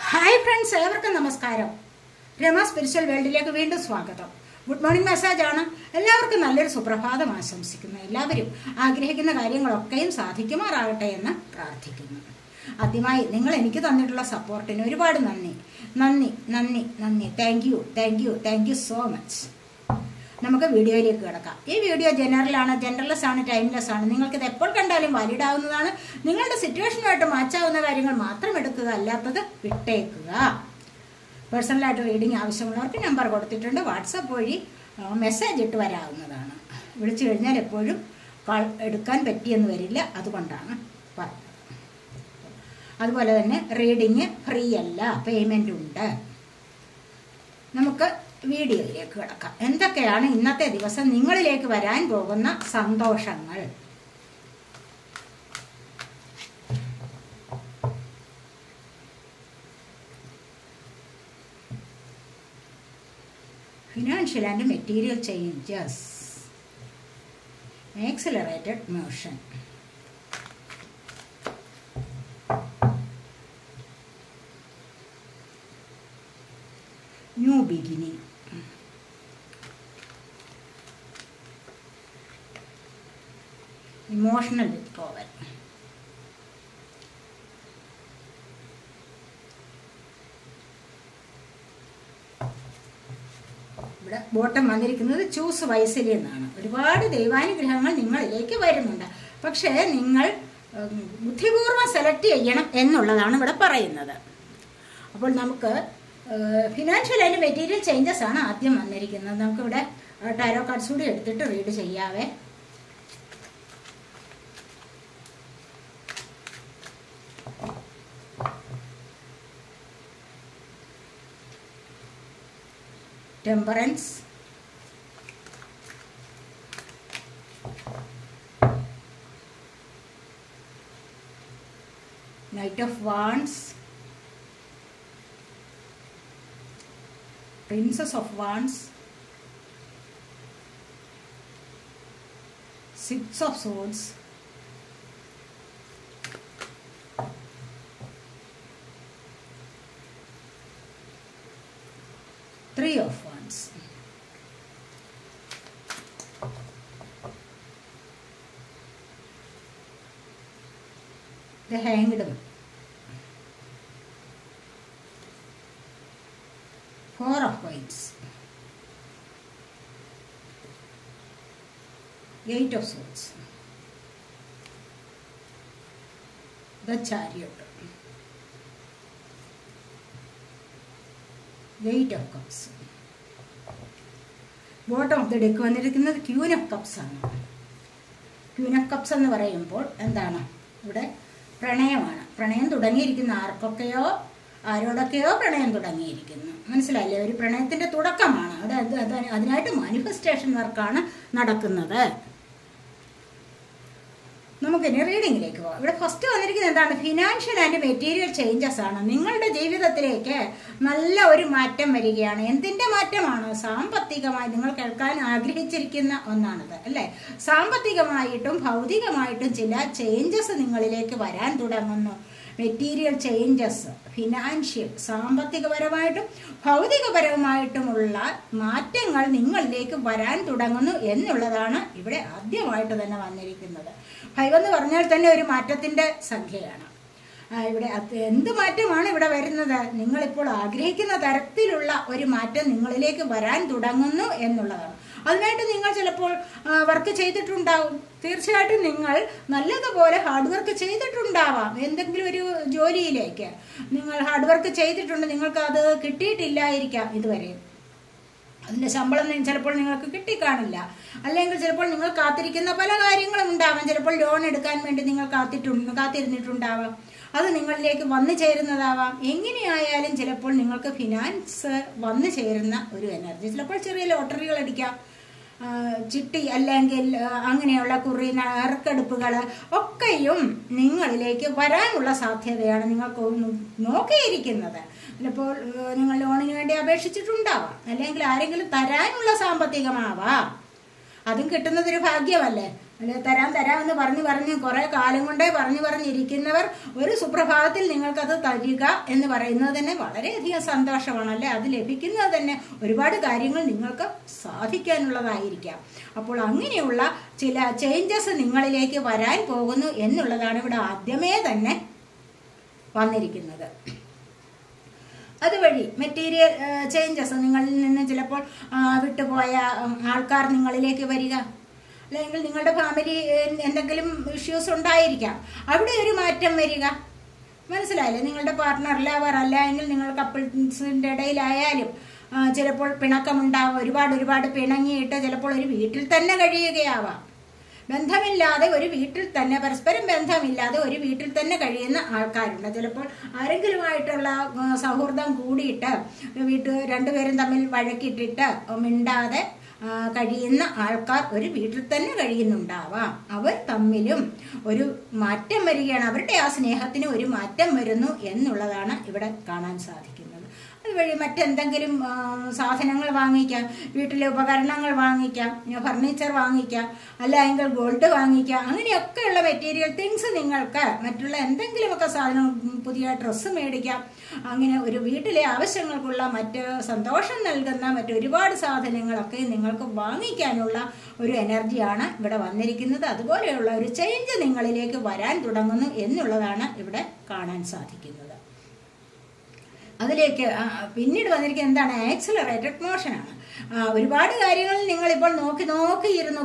Hi friends, ഏവർക്കും നമസ്കാരം. Rama spiritual വേൾഡിലേക്ക് വീണ്ടും സ്വാഗതം. ഗുഡ് മോർണിംഗ് മെസ്സേജ് ആണ്. എല്ലാവർക്കും നല്ലൊരു സുപ്രഭാതം ആശംസിക്കുന്നു. എല്ലാവരും ആഗ്രഹിക്കുന്ന കാര്യങ്ങളൊക്കെയും സാധിക്കുമാറാകട്ടെ എന്ന് പ്രാർത്ഥിക്കുന്നു. ആദ്യമായി നിങ്ങൾ എനിക്ക് തന്നിട്ടുള്ള സപ്പോർട്ടിന് ഒരുപാട് നന്ദി നന്ദി നന്ദി നന്ദി. Thank you so much. നമുക്ക് വീഡിയോയിലേക്ക് കിടക്കാം. ഈ വീഡിയോ ജനറലാണ്, ജനറൽലെസ് ആണ്, ടൈംലെസ് ആണ്. നിങ്ങൾക്കിത് എപ്പോൾ കണ്ടാലും വാലിഡ് ആവുന്നതാണ്. നിങ്ങളുടെ സിറ്റുവേഷനുമായിട്ട് മാച്ചാവുന്ന കാര്യങ്ങൾ മാത്രം എടുക്കുക, അല്ലാത്തത് വിട്ടേക്കുക. പേഴ്സണലായിട്ട് റീഡിംഗ് ആവശ്യമുള്ളവർക്ക് നമ്പർ കൊടുത്തിട്ടുണ്ട്. വാട്സപ്പ് വഴി മെസ്സേജ് ഇട്ട് വരാവുന്നതാണ്. വിളിച്ചു കഴിഞ്ഞാൽ എപ്പോഴും കോൾ എടുക്കാൻ പറ്റിയെന്ന് വരില്ല, അതുകൊണ്ടാണ് പറഞ്ഞത്. അതുപോലെ തന്നെ റീഡിങ് ഫ്രീ അല്ല, പേയ്മെൻ്റ് ഉണ്ട്. നമുക്ക് വീഡിയോയിലേക്ക് കിടക്കാം. എന്തൊക്കെയാണ് ഇന്നത്തെ ദിവസം നിങ്ങളിലേക്ക് വരാൻ പോകുന്ന സന്തോഷങ്ങൾ? Financial and material changes, accelerated motion, new beginning, emotional withdrawal, ഇവിടെ ബോട്ടം വന്നിരിക്കുന്നത് ചൂസ് വൈസിലി എന്നാണ്. ഒരുപാട് ദൈവാനുഗ്രഹങ്ങൾ നിങ്ങളിലേക്ക് വരുന്നുണ്ട്. പക്ഷേ നിങ്ങൾ ബുദ്ധിപൂർവ്വം സെലക്ട് ചെയ്യണം എന്നുള്ളതാണ് ഇവിടെ പറയുന്നത്. അപ്പോൾ നമുക്ക് ഫിനാൻഷ്യൽ ആൻഡ് മെറ്റീരിയൽ ചേഞ്ചസ് ആണ് ആദ്യം വന്നിരിക്കുന്നത്. നമുക്കിവിടെ ടാരോ കാർഡ്സ് കൂടി എടുത്തിട്ട് റീഡ് ചെയ്യാവേ. Temperance, Knight of Wands, Princess of Wands, Six of Swords, Three of Wands, the Hanged Man, Four of Coins, Eight of Swords, the Chariot, Eight of Cups. Bottom of the deck വന്നിരിക്കുന്നത് queen of cups ആണ്. Queen of cups എന്ന് പറയുമ്പോൾ എന്താണ്? ഇവിടെ പ്രണയമാണ്. പ്രണയം തുടങ്ങിയിരിക്കുന്ന ആർക്കൊക്കെയോ ആരോടൊക്കെയോ പ്രണയം തുടങ്ങിയിരിക്കുന്നു. മനസ്സിലായില്ലേ? ഒരു പ്രണയത്തിന്റെ തുടക്കമാണ്. അതിനായിട്ട് മാനിഫെസ്റ്റേഷൻ വർക്കാണ് നടക്കുന്നത്. നമുക്കിനി റീഡിങ്ങിലേക്ക് പോകാം. ഇവിടെ ഫസ്റ്റ് വന്നിരിക്കുന്നത് എന്താണ്? ഫിനാൻഷ്യൽ ആൻഡ് മെറ്റീരിയൽ ചേഞ്ചസ് ആണ്. നിങ്ങളുടെ ജീവിതത്തിലേക്ക് നല്ല ഒരു മാറ്റം വരികയാണ്. എന്തിന്റെ മാറ്റമാണ്? സാമ്പത്തികമായി നിങ്ങൾ കേൾക്കാൻ ആഗ്രഹിച്ചിരിക്കുന്ന ഒന്നാണത്, അല്ലേ? സാമ്പത്തികമായിട്ടും ഭൗതികമായിട്ടും ചില ചേഞ്ചസ് നിങ്ങളിലേക്ക് വരാൻ തുടങ്ങുന്നു. മെറ്റീരിയൽ ചേഞ്ചസ്, ഫിനാൻഷ്യൽ, സാമ്പത്തികപരമായിട്ടും ഭൗതികപരമായിട്ടുമുള്ള മാറ്റങ്ങൾ നിങ്ങളിലേക്ക് വരാൻ തുടങ്ങുന്നു എന്നുള്ളതാണ് ഇവിടെ ആദ്യമായിട്ട് തന്നെ വന്നിരിക്കുന്നത്. 5 എന്ന് പറഞ്ഞാൽ തന്നെ ഒരു മാറ്റത്തിന്റെ സംഖ്യയാണ്. ഇവിടെ എന്ത് മാറ്റമാണ് ഇവിടെ വരുന്നത്? നിങ്ങളിപ്പോൾ ആഗ്രഹിക്കുന്ന തരത്തിലുള്ള ഒരു മാറ്റം നിങ്ങളിലേക്ക് വരാൻ തുടങ്ങുന്നു എന്നുള്ളതാണ്. അതിനായിട്ട് നിങ്ങൾ ചിലപ്പോൾ വർക്ക് ചെയ്തിട്ടുണ്ടാവും. തീർച്ചയായിട്ടും നിങ്ങൾ നല്ലതുപോലെ ഹാർഡ് വർക്ക് ചെയ്തിട്ടുണ്ടാവാം. എന്തെങ്കിലും ഒരു ജോലിയിലേക്ക് നിങ്ങൾ ഹാർഡ് വർക്ക് ചെയ്തിട്ടുണ്ട്, നിങ്ങൾക്ക് അത് കിട്ടിയിട്ടില്ലായിരിക്കാം ഇതുവരെ. അതിൻ്റെ ശമ്പളം ചിലപ്പോൾ നിങ്ങൾക്ക് കിട്ടിക്കാണില്ല. അല്ലെങ്കിൽ ചിലപ്പോൾ നിങ്ങൾ കാത്തിരിക്കുന്ന പല കാര്യങ്ങളും ഉണ്ടാവാം. ചിലപ്പോൾ ലോൺ എടുക്കാൻ വേണ്ടി നിങ്ങൾ കാത്തിരുന്നിട്ടുണ്ടാവാം. അത് നിങ്ങളിലേക്ക് വന്നു ചേരുന്നതാവാം. എങ്ങനെയായാലും ചിലപ്പോൾ നിങ്ങൾക്ക് ഫിനാൻസ് വന്നു ചേരുന്ന ഒരു എനർജി. ചിലപ്പോൾ ചെറിയ ലോട്ടറികൾ അടിക്കാം, ചിട്ടി, അല്ലെങ്കിൽ അങ്ങനെയുള്ള കുറി നറുക്കെടുപ്പുകൾ ഒക്കെയും നിങ്ങളിലേക്ക് വരാനുള്ള സാധ്യതയാണ് നിങ്ങൾക്ക് നോക്കിയിരിക്കുന്നത്. ചിലപ്പോൾ നിങ്ങൾ ലോണിന് വേണ്ടി അപേക്ഷിച്ചിട്ടുണ്ടാവാം, അല്ലെങ്കിൽ ആരെങ്കിലും തരാനുള്ള സാമ്പത്തികമാവാം. അതും കിട്ടുന്നതൊരു ഭാഗ്യമല്ലേ. അല്ലെ തരാമെന്ന് പറഞ്ഞ് കുറെ കാലം കൊണ്ടേ പറഞ്ഞിരിക്കുന്നവർ ഒരു സുപ്രഭാതത്തിൽ നിങ്ങൾക്കത് തരിക എന്ന് പറയുന്നത് തന്നെ വളരെയധികം സന്തോഷമാണ്. അല്ലെ അത് ലഭിക്കുന്നത് തന്നെ ഒരുപാട് കാര്യങ്ങൾ നിങ്ങൾക്ക് സാധിക്കാനുള്ളതായിരിക്കാം. അപ്പോൾ അങ്ങനെയുള്ള ചില ചേഞ്ചസ് നിങ്ങളിലേക്ക് വരാൻ പോകുന്നു എന്നുള്ളതാണ് ഇവിടെ ആദ്യമേ തന്നെ വന്നിരിക്കുന്നത്. അതുവഴി മെറ്റീരിയൽ ചേഞ്ചസ്, നിങ്ങളിൽ നിന്ന് ചിലപ്പോൾ വിട്ടുപോയ ആൾക്കാർ നിങ്ങളിലേക്ക് വരിക, അല്ലെങ്കിൽ നിങ്ങളുടെ ഫാമിലി എന്തെങ്കിലും ഇഷ്യൂസ് ഉണ്ടായിരിക്കാം, അവിടെ ഒരു മാറ്റം വരിക. മനസ്സിലായില്ലേ? നിങ്ങളുടെ പാർട്ട്ണർ ലവർ അല്ലെങ്കിൽ നിങ്ങൾ കപ്പിൾസിൻ്റെ ഇടയിലായാലും ചിലപ്പോൾ പിണക്കമുണ്ടാവാം. ഒരുപാട് പിണങ്ങിയിട്ട് ചിലപ്പോൾ ഒരു വീട്ടിൽ തന്നെ കഴിയുകയാവാം. ബന്ധമില്ലാതെ ഒരു വീട്ടിൽ തന്നെ, പരസ്പരം ബന്ധമില്ലാതെ ഒരു വീട്ടിൽ തന്നെ കഴിയുന്ന ആൾക്കാരുണ്ട്. ചിലപ്പോൾ ആരെങ്കിലുമായിട്ടുള്ള സൗഹൃദം കൂടിയിട്ട് രണ്ടുപേരും തമ്മിൽ വഴക്കിട്ടിട്ട് മിണ്ടാതെ കഴിയുന്ന ആൾക്കാർ ഒരു വീട്ടിൽ തന്നെ കഴിയുന്നുണ്ടാവാം. അവർ തമ്മിലും ഒരു മാറ്റം വരികയാണ്. അവരുടെ ആ സ്നേഹത്തിന് ഒരു മാറ്റം വരുന്നു എന്നുള്ളതാണ് ഇവിടെ കാണാൻ സാധിക്കുന്നത്. അതുവഴി മറ്റെന്തെങ്കിലും സാധനങ്ങൾ വാങ്ങിക്കാം, വീട്ടിലെ ഉപകരണങ്ങൾ വാങ്ങിക്കാം, ഫർണിച്ചർ വാങ്ങിക്കാം, അല്ലെങ്കിൽ ഗോൾഡ് വാങ്ങിക്കാം. അങ്ങനെയൊക്കെയുള്ള മെറ്റീരിയൽ തിങ്സ് നിങ്ങൾക്ക് മറ്റുള്ള എന്തെങ്കിലുമൊക്കെ സാധനം, പുതിയ ഡ്രസ്സ് മേടിക്കാം. അങ്ങനെ ഒരു വീട്ടിലെ ആവശ്യങ്ങൾക്കുള്ള മറ്റ് സന്തോഷം നൽകുന്ന മറ്റൊരുപാട് സാധനങ്ങളൊക്കെ നിങ്ങൾക്ക് വാങ്ങിക്കാനുള്ള ഒരു എനർജിയാണ് ഇവിടെ വന്നിരിക്കുന്നത്. അതുപോലെയുള്ള ഒരു ചേഞ്ച് നിങ്ങളിലേക്ക് വരാൻ തുടങ്ങുന്നു എന്നുള്ളതാണ് ഇവിടെ കാണാൻ സാധിക്കുന്നത്. അതിലേക്ക് പിന്നീട് വന്നിരിക്കുന്നത് എന്താണ്? ആക്സിലറേറ്റഡ് മോഷനാണ്. ഒരുപാട് കാര്യങ്ങൾ നിങ്ങളിപ്പോൾ നോക്കിയിരുന്നു.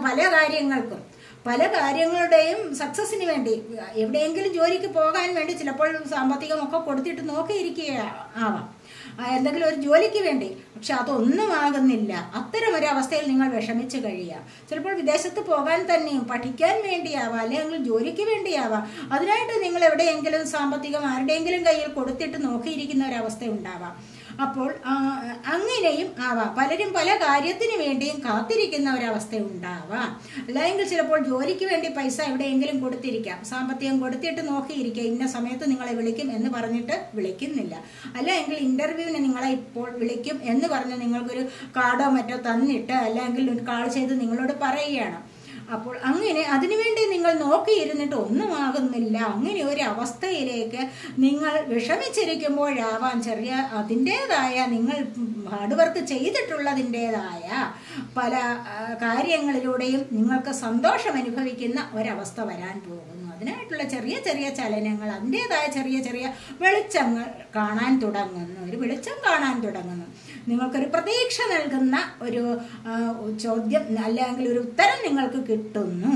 പല കാര്യങ്ങളുടെയും സക്സസിന് വേണ്ടി, എവിടെയെങ്കിലും ജോലിക്ക് പോകാൻ വേണ്ടി ചിലപ്പോൾ സാമ്പത്തികമൊക്കെ കൊടുത്തിട്ട് നോക്കിയിരിക്കുക ആവാം, എന്തെങ്കിലും ഒരു ജോലിക്ക് വേണ്ടി. പക്ഷെ അതൊന്നും ആകുന്നില്ല. അത്തരം ഒരു അവസ്ഥയിൽ നിങ്ങൾ വിഷമിച്ച് കഴിയാം. ചിലപ്പോൾ വിദേശത്ത് പോകാൻ തന്നെയും പഠിക്കാൻ വേണ്ടിയാവാം, അല്ലെങ്കിൽ ജോലിക്ക് വേണ്ടിയാവാം. അതിനായിട്ട് നിങ്ങൾ എവിടെയെങ്കിലും സാമ്പത്തികം ആരുടെയെങ്കിലും കയ്യിൽ കൊടുത്തിട്ട് നോക്കിയിരിക്കുന്ന ഒരവസ്ഥ ഉണ്ടാവാം. അപ്പോൾ അങ്ങനെയും ആവാം. പലരും പല കാര്യത്തിന് വേണ്ടിയും കാത്തിരിക്കുന്ന ഒരവസ്ഥ ഉണ്ടാവാം. അല്ലെങ്കിൽ ചിലപ്പോൾ ജോലിക്ക് വേണ്ടി പൈസ എവിടെയെങ്കിലും കൊടുത്തിരിക്കാം, സാമ്പത്തികം കൊടുത്തിട്ട് നോക്കിയിരിക്കുക, ഇന്ന സമയത്ത് നിങ്ങളെ വിളിക്കും എന്ന് പറഞ്ഞിട്ട് വിളിക്കുന്നില്ല. അല്ലെങ്കിൽ ഇന്റർവ്യൂവിന് നിങ്ങളെ ഇപ്പോൾ വിളിക്കും എന്ന് പറഞ്ഞ് നിങ്ങൾക്കൊരു കാർഡോ മറ്റോ തന്നിട്ട് അല്ലെങ്കിൽ ഒരു കാൾ ചെയ്ത് നിങ്ങളോട് പറയുകയാണ്. അപ്പോൾ അങ്ങനെ അതിനുവേണ്ടി നിങ്ങൾ നോക്കിയിരുന്നിട്ട് ഒന്നും ആകുന്നില്ല. അങ്ങനെ ഒരു അവസ്ഥയിലേക്ക് നിങ്ങൾ വിഷമിച്ചിരിക്കുമ്പോഴാവാം ചെറിയ അതിൻ്റെതായ, നിങ്ങൾ ഹാർഡ് വർക്ക് ചെയ്തിട്ടുള്ളതിൻ്റെതായ പല കാര്യങ്ങളിലൂടെയും നിങ്ങൾക്ക് സന്തോഷം അനുഭവിക്കുന്ന ഒരവസ്ഥ വരാൻ പോകുന്നു. അതിനായിട്ടുള്ള ചെറിയ ചലനങ്ങൾ, അതിൻ്റെതായ ചെറിയ വെളിച്ചങ്ങൾ കാണാൻ തുടങ്ങുന്നു. ഒരു വെളിച്ചം കാണാൻ തുടങ്ങുന്നു. നിങ്ങൾക്കൊരു പ്രതീക്ഷ നൽകുന്ന ഒരു ചോദ്യം അല്ലെങ്കിൽ ഒരു ഉത്തരം നിങ്ങൾക്ക് കിട്ടുന്നു.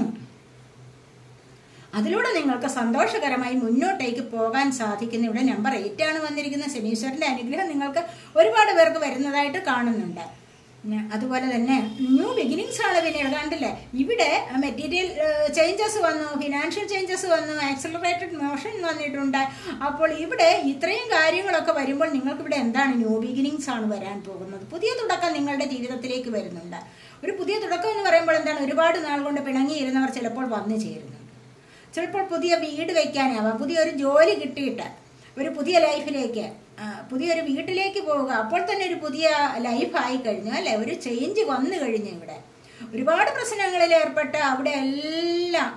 അതിലൂടെ നിങ്ങൾക്ക് സന്തോഷകരമായി മുന്നോട്ടേക്ക് പോകാൻ സാധിക്കുന്ന ഇവിടെ നമ്പർ 8 ആണ് വന്നിരിക്കുന്നത്. ശനീശ്വരന്റെ അനുഗ്രഹം നിങ്ങൾക്ക് ഒരുപാട് പേർക്ക് വരുന്നതായിട്ട് കാണുന്നുണ്ട്. അതുപോലെ തന്നെ ന്യൂ ബിഗിനിങ്സ് ആണ് പിന്നീട് കണ്ടില്ലേ. ഇവിടെ മെറ്റീരിയൽ ചേഞ്ചസ് വന്നു, ഫിനാൻഷ്യൽ ചേഞ്ചസ് വന്നു, ആക്സിലറേറ്റഡ് മോഷൻ വന്നിട്ടുണ്ട്. അപ്പോൾ ഇവിടെ ഇത്രയും കാര്യങ്ങളൊക്കെ വരുമ്പോൾ നിങ്ങൾക്ക് ഇവിടെ എന്താണ്? ന്യൂ ബിഗിനിങ്സ് ആണ് വരാൻ പോകുന്നത്. പുതിയ തുടക്കം നിങ്ങളുടെ ജീവിതത്തിലേക്ക് വരുന്നുണ്ട്. ഒരു പുതിയ തുടക്കം എന്ന് പറയുമ്പോൾ എന്താണ്? ഒരുപാട് നാൾ കൊണ്ട് പിണങ്ങിയിരുന്നവർ ചിലപ്പോൾ വന്നു ചേരുന്നുണ്ട്. ചിലപ്പോൾ പുതിയ വീട് വയ്ക്കാനാവാം, പുതിയൊരു ജോലി കിട്ടിയിട്ട് ഒരു പുതിയ ലൈഫിലേക്ക്, പുതിയൊരു വീട്ടിലേക്ക് പോവുക. അപ്പോൾ തന്നെ ഒരു പുതിയ ലൈഫായി കഴിഞ്ഞു, അല്ലെ? ഒരു ചേഞ്ച് വന്നു കഴിഞ്ഞു. ഇവിടെ ഒരുപാട് പ്രശ്നങ്ങളിൽ ഏർപ്പെട്ട് അവിടെ എല്ലാം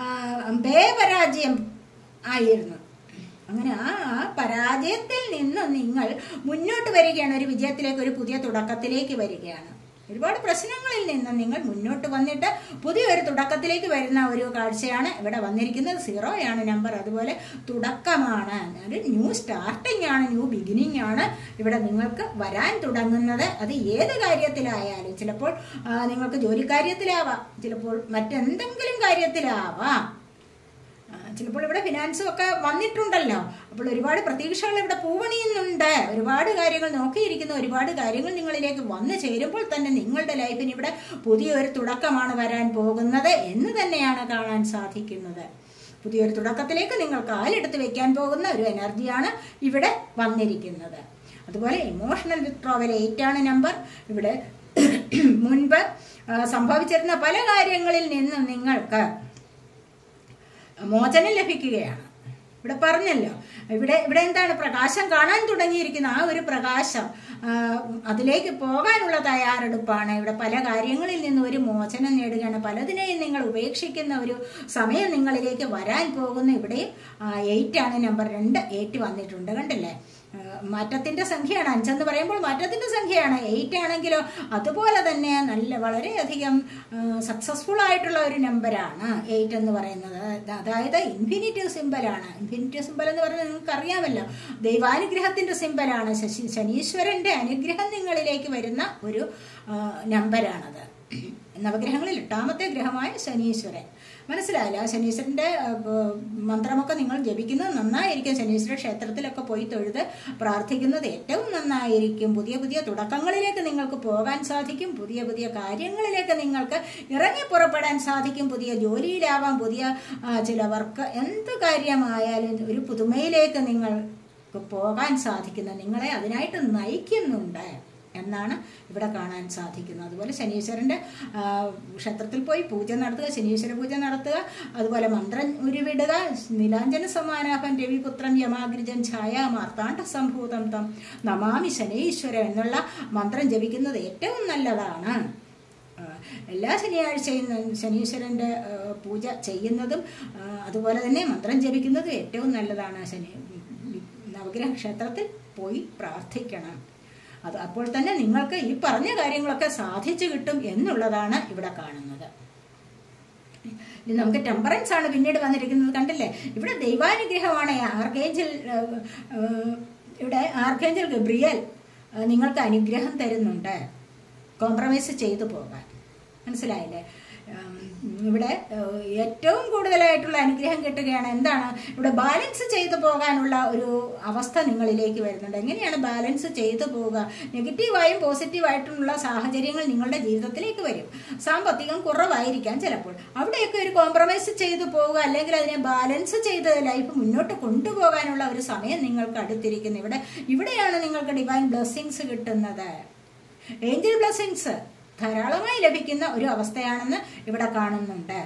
പരാജയം ആയിരുന്നു. അങ്ങനെ ആ പരാജയത്തിൽ നിന്ന് നിങ്ങൾ മുന്നോട്ട് വരികയാണ്, ഒരു വിജയത്തിലേക്ക്, ഒരു പുതിയ തുടക്കത്തിലേക്ക് വരികയാണ്. ഒരുപാട് പ്രശ്നങ്ങളിൽ നിന്ന് നിങ്ങൾ മുന്നോട്ട് വന്നിട്ട് പുതിയൊരു തുടക്കത്തിലേക്ക് വരുന്ന ഒരു കാഴ്ചയാണ് ഇവിടെ വന്നിരിക്കുന്നത്. 0 ആണ് നമ്പർ. അതുപോലെ തുടക്കമാണ്, ഒരു ന്യൂ സ്റ്റാർട്ടിംഗ് ആണ്, ന്യൂ ബിഗിനിങ് ആണ് ഇവിടെ നിങ്ങൾക്ക് വരാൻ തുടങ്ങുന്നത്. അത് ഏത് കാര്യത്തിലായാലും, ചിലപ്പോൾ നിങ്ങൾക്ക് ജോലിക്കാര്യത്തിലാവാം, ചിലപ്പോൾ മറ്റെന്തെങ്കിലും കാര്യത്തിലാവാം, ചിലപ്പോൾ ഇവിടെ ഫിനാൻസും ഒക്കെ വന്നിട്ടുണ്ടല്ലോ. അപ്പോൾ ഒരുപാട് പ്രതീക്ഷകൾ ഇവിടെ പൂവണിയുന്നുണ്ട്. ഒരുപാട് കാര്യങ്ങൾ നോക്കിയിരിക്കുന്ന ഒരുപാട് കാര്യങ്ങൾ നിങ്ങളിലേക്ക് വന്നു ചേരുമ്പോൾ തന്നെ നിങ്ങളുടെ ലൈഫിന് ഇവിടെ പുതിയൊരു തുടക്കമാണ് വരാൻ പോകുന്നത് എന്ന് തന്നെയാണ് കാണാൻ സാധിക്കുന്നത്. പുതിയൊരു തുടക്കത്തിലേക്ക് നിങ്ങൾ കാലെടുത്ത് വെക്കാൻ പോകുന്ന ഒരു എനർജിയാണ് ഇവിടെ വന്നിരിക്കുന്നത്. അതുപോലെ ഇമോഷണൽ വിത്ഡ്രോവൽ 8 ആണ് നമ്പർ. ഇവിടെ മുൻപ് സംഭവിച്ചിരുന്ന പല കാര്യങ്ങളിൽ നിന്നും നിങ്ങൾക്ക് മോചനം ലഭിക്കുകയാണ്. ഇവിടെ പറഞ്ഞല്ലോ. ഇവിടെ എന്താണ്? പ്രകാശം കാണാൻ തുടങ്ങിയിരിക്കുന്ന ആ ഒരു പ്രകാശം, അതിലേക്ക് പോകാനുള്ള തയ്യാറെടുപ്പാണ്. ഇവിടെ പല കാര്യങ്ങളിൽ നിന്ന് ഒരു മോചനം നേടുകയാണ്. പലതിനെയും നിങ്ങൾ ഉപേക്ഷിക്കുന്ന ഒരു സമയം നിങ്ങളിലേക്ക് വരാൻ പോകുന്നു. ഇവിടെയും 8 ആണ്, നമ്പർ 2 8 വന്നിട്ടുണ്ട്. കണ്ടില്ലേ? മാറ്റത്തിന്റെ സംഖ്യയാണ്. 5 എന്ന് പറയുമ്പോൾ മാറ്റത്തിന്റെ സംഖ്യയാണ്. 8 ആണെങ്കിലോ അതുപോലെ തന്നെ വളരെയധികം സക്സസ്ഫുൾ ആയിട്ടുള്ള ഒരു നമ്പറാണ് 8 എന്ന് പറയുന്നത്. അതായത് ഇൻഫിനിറ്റീവ് സിമ്പലാണ്. ഇൻഫിനിറ്റീവ് സിമ്പൽ എന്ന് പറയുന്നത് നിങ്ങൾക്ക് അറിയാമല്ലോ, ദൈവാനുഗ്രഹത്തിന്റെ സിമ്പലാണ്. ശനീശ്വരന്റെ അനുഗ്രഹം നിങ്ങളിലേക്ക് വരുന്ന ഒരു നമ്പറാണത്. നവഗ്രഹങ്ങളിൽ 8ാമത്തെ ഗ്രഹമായ ശനീശ്വരൻ. മനസ്സിലായില്ല? ശനീശ്വരന്റെ മന്ത്രമൊക്കെ നിങ്ങൾ ജപിക്കുന്നത് നന്നായിരിക്കും. ശനീശ്വര ക്ഷേത്രത്തിലൊക്കെ പോയി തൊഴുത് പ്രാർത്ഥിക്കുന്നത് ഏറ്റവും നന്നായിരിക്കും. പുതിയ പുതിയ തുടക്കങ്ങളിലേക്ക് നിങ്ങൾക്ക് പോകാൻ സാധിക്കും. പുതിയ പുതിയ കാര്യങ്ങളിലേക്ക് നിങ്ങൾക്ക് ഇറങ്ങി പുറപ്പെടാൻ സാധിക്കും. പുതിയ ജോലിയിലാവാം, പുതിയ ചില വർക്ക്, എന്ത് കാര്യമായാലും ഒരു പുതുമയിലേക്ക് നിങ്ങൾക്ക് പോകാൻ സാധിക്കുന്നത് നിങ്ങളെ അതിനായിട്ട് നയിക്കുന്നുണ്ട് എന്നാണ് ഇവിടെ കാണാൻ സാധിക്കുന്നത്. അതുപോലെ ശനീശ്വരന്റെ ക്ഷേത്രത്തിൽ പോയി പൂജ നടത്തുക, ശനീശ്വര പൂജ നടത്തുക, അതുപോലെ മന്ത്രം ഉരുവിടുക. നീലാഞ്ജന സമാനാഭൻ രവിപുത്രൻ യമാഗ്രിജൻ ഛായാ മാർത്താണ്ഡ സംഭൂതം തം നമാമി ശനീശ്വര എന്നുള്ള മന്ത്രം ജപിക്കുന്നത് ഏറ്റവും നല്ലതാണ്. എല്ലാ ശനിയാഴ്ചയും ശനീശ്വരന്റെ പൂജ ചെയ്യുന്നതും അതുപോലെ തന്നെ മന്ത്രം ജപിക്കുന്നതും ഏറ്റവും നല്ലതാണ്. നവഗ്രഹ ക്ഷേത്രത്തിൽ പോയി പ്രാർത്ഥിക്കണം. അപ്പോൾ തന്നെ നിങ്ങൾക്ക് ഈ പറഞ്ഞ കാര്യങ്ങളൊക്കെ സാധിച്ചു കിട്ടും എന്നുള്ളതാണ് ഇവിടെ കാണുന്നത്. നമുക്ക് ടെമ്പറൻസ് ആണ് പിന്നീട് വന്നിരിക്കുന്നത്. കണ്ടില്ലേ? ഇവിടെ ദൈവാനുഗ്രഹമാണ്. ആർക്കേഞ്ചൽ ഗബ്രിയേൽ നിങ്ങൾക്ക് അനുഗ്രഹം തരുന്നുണ്ട് കോംപ്രമൈസ് ചെയ്തു പോകാൻ. മനസ്സിലായില്ലേ? ഇവിടെ ഏറ്റവും കൂടുതലായിട്ടുള്ള അനുഗ്രഹം കിട്ടുകയാണ്. എന്താണ്? ഇവിടെ ബാലൻസ് ചെയ്തു പോകാനുള്ള ഒരു അവസ്ഥ നിങ്ങളിലേക്ക് വരുന്നുണ്ട്. എങ്ങനെയാണ് ബാലൻസ് ചെയ്തു പോവുക? നെഗറ്റീവായും പോസിറ്റീവായിട്ടുള്ള സാഹചര്യങ്ങൾ നിങ്ങളുടെ ജീവിതത്തിലേക്ക് വരും. സാമ്പത്തികം കുറവായിരിക്കാം ചിലപ്പോൾ. അവിടെയൊക്കെ ഒരു കോംപ്രമൈസ് ചെയ്തു പോവുക, അല്ലെങ്കിൽ അതിനെ ബാലൻസ് ചെയ്ത് ലൈഫ് മുന്നോട്ട് കൊണ്ടുപോകാനുള്ള ഒരു സമയം നിങ്ങൾക്ക് അടുത്തിരിക്കുന്നു. ഇവിടെയാണ് നിങ്ങൾക്ക് ഡിവൈൻ ബ്ലെസ്സിങ്സ് കിട്ടുന്നത്. ഏഞ്ചൽ ബ്ലെസ്സിങ്സ് ധാരാളമായി ലഭിക്കുന്ന ഒരു അവസ്ഥയാണെന്ന് ഇവിടെ കാണുന്നുണ്ട്.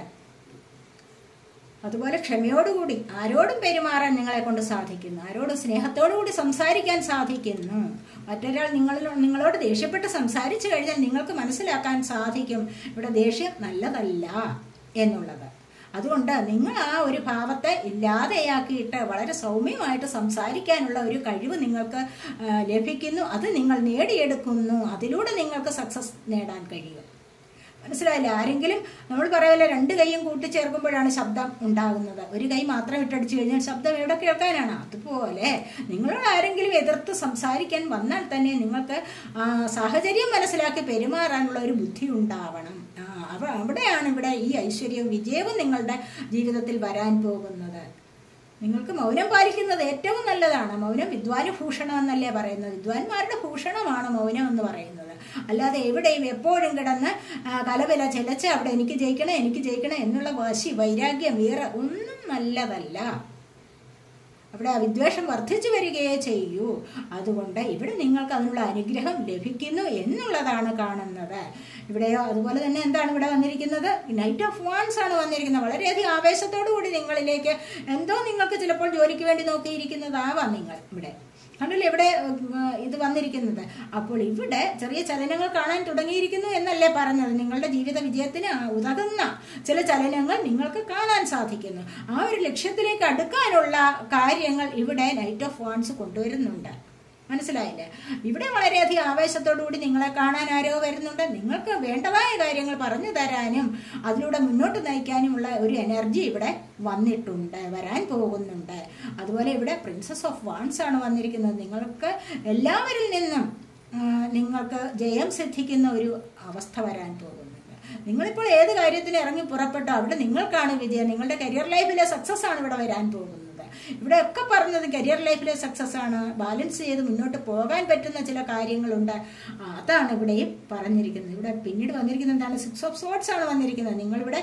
അതുപോലെ ക്ഷമയോടുകൂടി ആരോടും പെരുമാറാൻ നിങ്ങളെ കൊണ്ട് സാധിക്കുന്നു. ആരോടും സ്നേഹത്തോടുകൂടി സംസാരിക്കാൻ സാധിക്കുന്നു. മറ്റൊരാൾ നിങ്ങളോട് ദേഷ്യപ്പെട്ട് സംസാരിച്ചു കഴിഞ്ഞാൽ നിങ്ങൾക്ക് മനസ്സിലാക്കാൻ സാധിക്കും ഇവിടെ ദേഷ്യം നല്ലതല്ല എന്നുള്ളത്. അതുകൊണ്ട് നിങ്ങൾ ആ ഒരു ഭാവത്തെ ഇല്ലാതെയാക്കിയിട്ട് വളരെ സൗമ്യമായിട്ട് സംസാരിക്കാനുള്ള ഒരു കഴിവ് നിങ്ങൾക്ക് ലഭിക്കുന്നു. അത് നിങ്ങൾ നേടിയെടുക്കുന്നു. അതിലൂടെ നിങ്ങൾക്ക് സക്സസ് നേടാൻ കഴിയും. മനസ്സിലായില്ല? ആരെങ്കിലും നമ്മൾ പറയല്ലേ, 2 കൈയും കൂട്ടിച്ചേർക്കുമ്പോഴാണ് ശബ്ദം ഉണ്ടാകുന്നത്. ഒരു കൈ മാത്രം ഇട്ടടിച്ചു കഴിഞ്ഞാൽ ശബ്ദം എവിടെ കേൾക്കാനാണ്? അതുപോലെ നിങ്ങളോട് ആരെങ്കിലും എതിർത്ത് സംസാരിക്കാൻ വന്നാൽ തന്നെ നിങ്ങൾക്ക് സാഹചര്യം മനസ്സിലാക്കി പെരുമാറാനുള്ള ഒരു ബുദ്ധി ഉണ്ടാവണം. അവിടെയാണ് ഇവിടെ ഈ ഐശ്വര്യവും വിജയവും നിങ്ങളുടെ ജീവിതത്തിൽ വരാൻ പോകുന്നത്. നിങ്ങൾക്ക് മൗനം പാലിക്കുന്നത് ഏറ്റവും നല്ലതാണ്. മൗനം വിദ്വാനുഭൂഷണം എന്നല്ലേ പറയുന്നത്? വിദ്വാൻമാരുടെ ഭൂഷണമാണ് മൗനം എന്ന് പറയുന്നത്. അല്ലാതെ എവിടെയും എപ്പോഴും കിടന്ന് കലവില ചെലച്ച് അവിടെ എനിക്ക് ജയിക്കണം എന്നുള്ള വാശി, വൈരാഗ്യം, വേറെ ഒന്നും നല്ലതല്ല. അവിടെ വിദ്വേഷം വർദ്ധിച്ചു വരികയേ ചെയ്യൂ. അതുകൊണ്ട് ഇവിടെ നിങ്ങൾക്ക് അതിനുള്ള അനുഗ്രഹം ലഭിക്കുന്നു എന്നുള്ളതാണ് കാണുന്നത്. ഇവിടെയോ അതുപോലെ തന്നെ എന്താണ് ഇവിടെ വന്നിരിക്കുന്നത്? നൈറ്റ് ഓഫ് വാൻസ് ആണ് വന്നിരിക്കുന്നത്. വളരെയധികം ആവേശത്തോടു കൂടി നിങ്ങളിലേക്ക് എന്തോ നിങ്ങൾക്ക് ചിലപ്പോൾ ജോലിക്ക് വേണ്ടി നോക്കിയിരിക്കുന്നതാവാം നിങ്ങൾ. ഇവിടെ കണ്ടില്ലേ ഇവിടെ ഇത് വന്നിരിക്കുന്നത്. അപ്പോൾ ഇവിടെ ചെറിയ ചലനങ്ങൾ കാണാൻ തുടങ്ങിയിരിക്കുന്നു എന്നല്ലേ പറഞ്ഞത്? നിങ്ങളുടെ ജീവിത വിജയത്തിന് ഉതകുന്ന ചില ചലനങ്ങൾ നിങ്ങൾക്ക് കാണാൻ സാധിക്കുന്നു. ആ ഒരു ലക്ഷ്യത്തിലേക്ക് അടുക്കാനുള്ള കാര്യങ്ങൾ ഇവിടെ നൈറ്റ് ഓഫ് വാൻസ് കൊണ്ടുവരുന്നുണ്ട്. മനസ്സിലായില്ലേ? ഇവിടെ വളരെയധികം ആവേശത്തോടുകൂടി നിങ്ങളെ കാണാൻ ആരോ വരുന്നുണ്ട്. നിങ്ങൾക്ക് വേണ്ടതായ കാര്യങ്ങൾ പറഞ്ഞു തരാനും അതിലൂടെ മുന്നോട്ട് നയിക്കാനുമുള്ള ഒരു എനർജി ഇവിടെ വരാൻ പോകുന്നുണ്ട്. അതുപോലെ ഇവിടെ പ്രിൻസസ് ഓഫ് വാൻസ് ആണ് വന്നിരിക്കുന്നത്. നിങ്ങൾക്ക് എല്ലാവരിൽ നിന്നും നിങ്ങൾക്ക് ജയം സിദ്ധിക്കുന്ന ഒരു അവസ്ഥ വരാൻ പോകുന്നുണ്ട്. നിങ്ങളിപ്പോൾ ഏത് കാര്യത്തിന് ഇറങ്ങി പുറപ്പെട്ടോ അവിടെ നിങ്ങൾക്കാണ് വിജയം. നിങ്ങളുടെ കരിയർ ലൈഫിലെ സക്സസ് ആണ് ഇവിടെ വരാൻ പോകുന്നത്. ഇവിടെയൊക്കെ പറഞ്ഞത് കരിയർ ലൈഫിലെ സക്സസ് ആണ്. ബാലൻസ് ചെയ്ത് മുന്നോട്ട് പോകാൻ പറ്റുന്ന ചില കാര്യങ്ങളുണ്ട്. അതാണ് ഇവിടെയും പറഞ്ഞിരിക്കുന്നത്. ഇവിടെ പിന്നീട് വന്നിരിക്കുന്നത് എന്താണ്? 6 ഓഫ് സോർഡ്സ് ആണ് വന്നിരിക്കുന്നത്. നിങ്ങളിവിടെ